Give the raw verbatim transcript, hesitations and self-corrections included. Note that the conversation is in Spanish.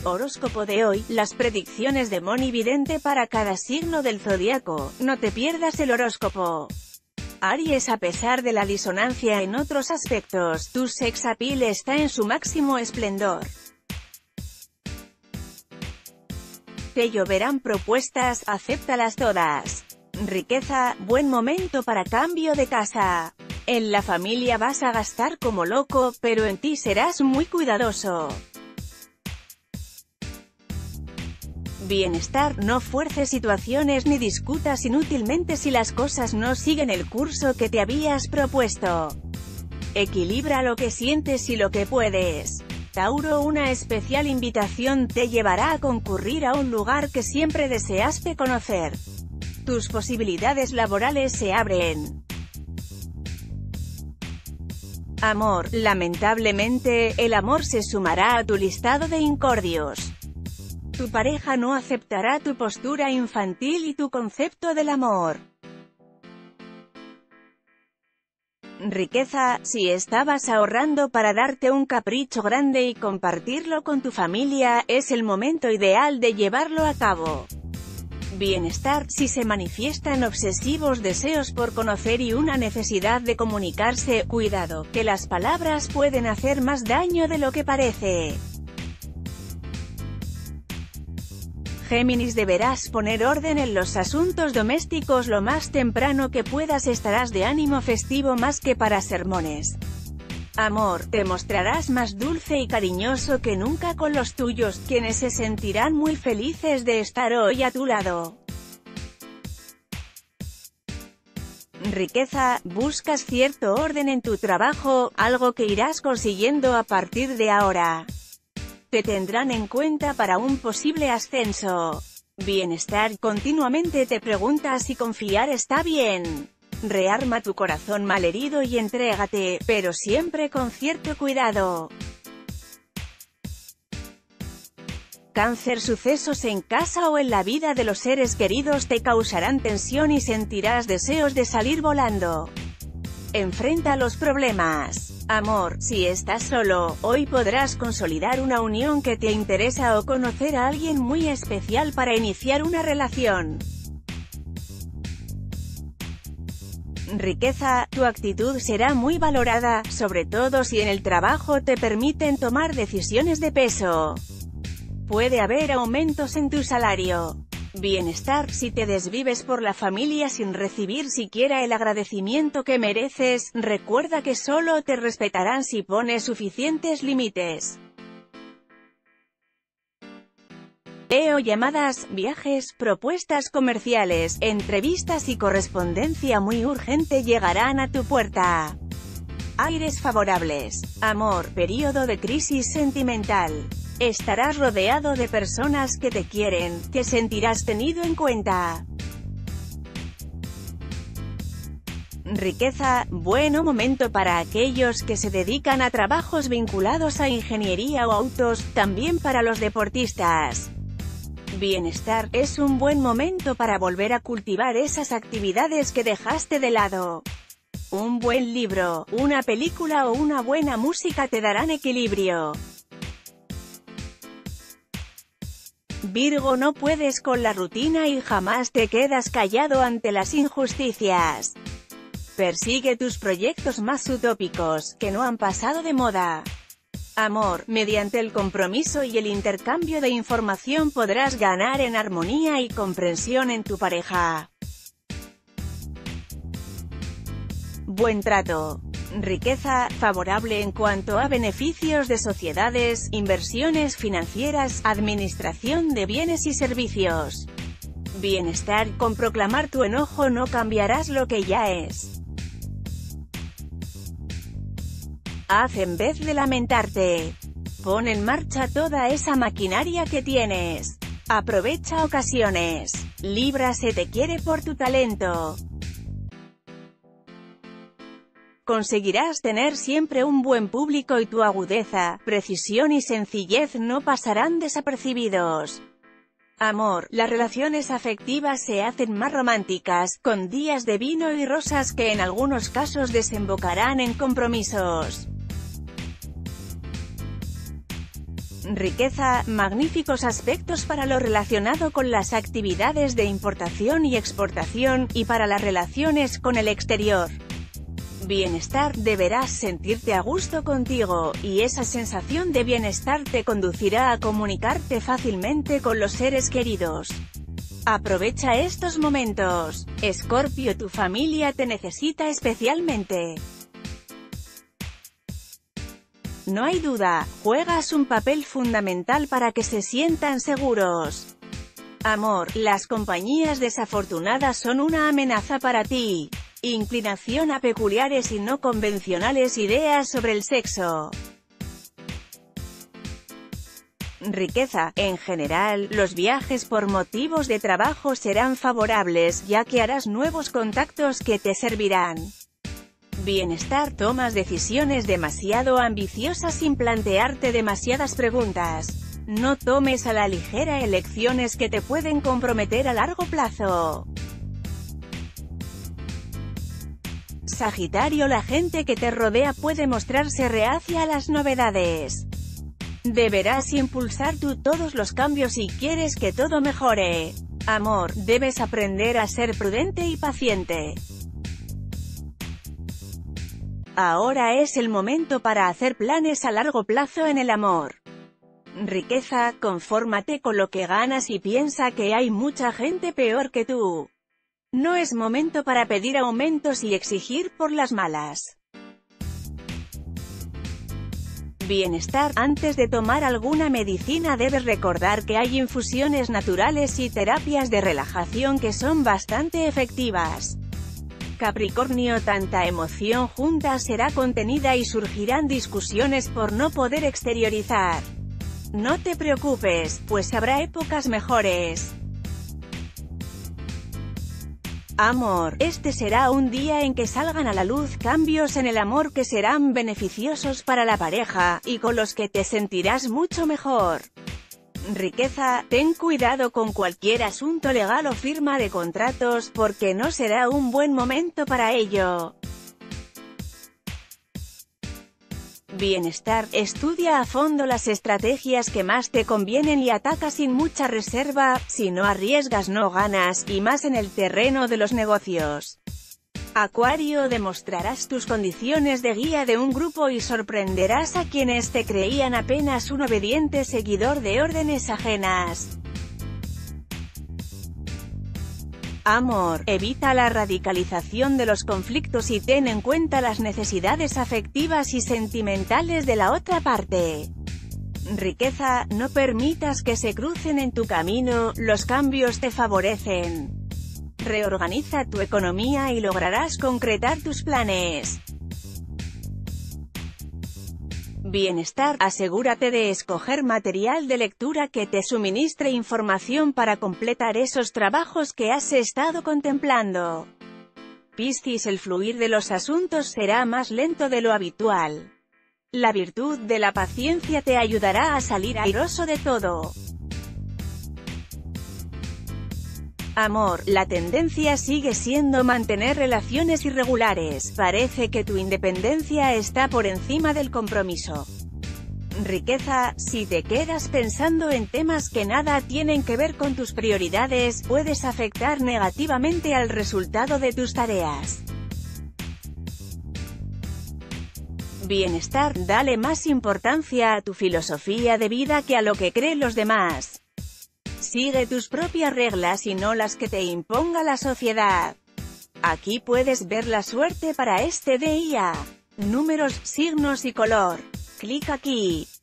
Horóscopo de hoy, las predicciones de Moni Vidente para cada signo del zodiaco. No te pierdas el horóscopo. Aries, a pesar de la disonancia en otros aspectos, tu sex appeal está en su máximo esplendor. Te lloverán propuestas, acéptalas todas. Riqueza, buen momento para cambio de casa. En la familia vas a gastar como loco, pero en ti serás muy cuidadoso. Bienestar, no fuerces situaciones ni discutas inútilmente si las cosas no siguen el curso que te habías propuesto. Equilibra lo que sientes y lo que puedes. Tauro, una especial invitación te llevará a concurrir a un lugar que siempre deseaste conocer. Tus posibilidades laborales se abren. Amor, lamentablemente, el amor se sumará a tu listado de incordios. Tu pareja no aceptará tu postura infantil y tu concepto del amor. Riqueza, si estabas ahorrando para darte un capricho grande y compartirlo con tu familia, es el momento ideal de llevarlo a cabo. Bienestar, si se manifiestan obsesivos deseos por conocer y una necesidad de comunicarse, cuidado, que las palabras pueden hacer más daño de lo que parece. Géminis, deberás poner orden en los asuntos domésticos lo más temprano que puedas. Estarás de ánimo festivo más que para sermones. Amor, te mostrarás más dulce y cariñoso que nunca con los tuyos, quienes se sentirán muy felices de estar hoy a tu lado. Riqueza, buscas cierto orden en tu trabajo, algo que irás consiguiendo a partir de ahora. Te tendrán en cuenta para un posible ascenso. Bienestar, continuamente te preguntas si confiar está bien. Rearma tu corazón malherido y entrégate, pero siempre con cierto cuidado. Cáncer, sucesos en casa o en la vida de los seres queridos te causarán tensión y sentirás deseos de salir volando. Enfrenta los problemas. Amor, si estás solo, hoy podrás consolidar una unión que te interesa o conocer a alguien muy especial para iniciar una relación. Riqueza, tu actitud será muy valorada, sobre todo si en el trabajo te permiten tomar decisiones de peso. Puede haber aumentos en tu salario. Bienestar, si te desvives por la familia sin recibir siquiera el agradecimiento que mereces, recuerda que solo te respetarán si pones suficientes límites. Leo, llamadas, viajes, propuestas comerciales, entrevistas y correspondencia muy urgente llegarán a tu puerta. Aires favorables. Amor, periodo de crisis sentimental. Estarás rodeado de personas que te quieren, que sentirás tenido en cuenta. Riqueza, bueno momento para aquellos que se dedican a trabajos vinculados a ingeniería o autos, también para los deportistas. Bienestar, es un buen momento para volver a cultivar esas actividades que dejaste de lado. Un buen libro, una película o una buena música te darán equilibrio. Virgo, no puedes con la rutina y jamás te quedas callado ante las injusticias. Persigue tus proyectos más utópicos, que no han pasado de moda. Amor, mediante el compromiso y el intercambio de información podrás ganar en armonía y comprensión en tu pareja. Buen trato. Riqueza, favorable en cuanto a beneficios de sociedades, inversiones financieras, administración de bienes y servicios. Bienestar, con proclamar tu enojo no cambiarás lo que ya es. Haz en vez de lamentarte. Pon en marcha toda esa maquinaria que tienes. Aprovecha ocasiones. Libra, se te quiere por tu talento. Conseguirás tener siempre un buen público y tu agudeza, precisión y sencillez no pasarán desapercibidos. Amor, las relaciones afectivas se hacen más románticas, con días de vino y rosas que en algunos casos desembocarán en compromisos. Riqueza, magníficos aspectos para lo relacionado con las actividades de importación y exportación, y para las relaciones con el exterior. Bienestar, deberás sentirte a gusto contigo, y esa sensación de bienestar te conducirá a comunicarte fácilmente con los seres queridos. Aprovecha estos momentos. Escorpio, tu familia te necesita especialmente. No hay duda, juegas un papel fundamental para que se sientan seguros. Amor, las compañías desafortunadas son una amenaza para ti. Inclinación a peculiares y no convencionales ideas sobre el sexo. Riqueza, en general, los viajes por motivos de trabajo serán favorables, ya que harás nuevos contactos que te servirán. Bienestar, tomas decisiones demasiado ambiciosas sin plantearte demasiadas preguntas. No tomes a la ligera elecciones que te pueden comprometer a largo plazo. Sagitario, la gente que te rodea puede mostrarse reacia a las novedades. Deberás impulsar tú todos los cambios si quieres que todo mejore. Amor, debes aprender a ser prudente y paciente. Ahora es el momento para hacer planes a largo plazo en el amor. Riqueza, confórmate con lo que ganas y piensa que hay mucha gente peor que tú. No es momento para pedir aumentos y exigir por las malas. Bienestar, antes de tomar alguna medicina debes recordar que hay infusiones naturales y terapias de relajación que son bastante efectivas. Capricornio, tanta emoción junta será contenida y surgirán discusiones por no poder exteriorizar. No te preocupes, pues habrá épocas mejores. Amor, este será un día en que salgan a la luz cambios en el amor que serán beneficiosos para la pareja, y con los que te sentirás mucho mejor. Riqueza, ten cuidado con cualquier asunto legal o firma de contratos, porque no será un buen momento para ello. Bienestar, estudia a fondo las estrategias que más te convienen y ataca sin mucha reserva. Si no arriesgas no ganas, y más en el terreno de los negocios. Acuario, demostrarás tus condiciones de guía de un grupo y sorprenderás a quienes te creían apenas un obediente seguidor de órdenes ajenas. Amor, evita la radicalización de los conflictos y ten en cuenta las necesidades afectivas y sentimentales de la otra parte. Riqueza, no permitas que se crucen en tu camino, los cambios te favorecen. Reorganiza tu economía y lograrás concretar tus planes. Bienestar, asegúrate de escoger material de lectura que te suministre información para completar esos trabajos que has estado contemplando. Piscis, el fluir de los asuntos será más lento de lo habitual. La virtud de la paciencia te ayudará a salir airoso de todo. Amor, la tendencia sigue siendo mantener relaciones irregulares. Parece que tu independencia está por encima del compromiso. Riqueza, si te quedas pensando en temas que nada tienen que ver con tus prioridades, puedes afectar negativamente al resultado de tus tareas. Bienestar, dale más importancia a tu filosofía de vida que a lo que creen los demás. Sigue tus propias reglas y no las que te imponga la sociedad. Aquí puedes ver la suerte para este día. Números, signos y color. Clic aquí.